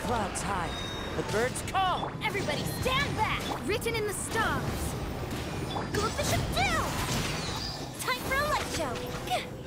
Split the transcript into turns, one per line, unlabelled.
clouds hide, the birds call.
Everybody stand back! Written in the stars. Go fish up down! Time for a light show!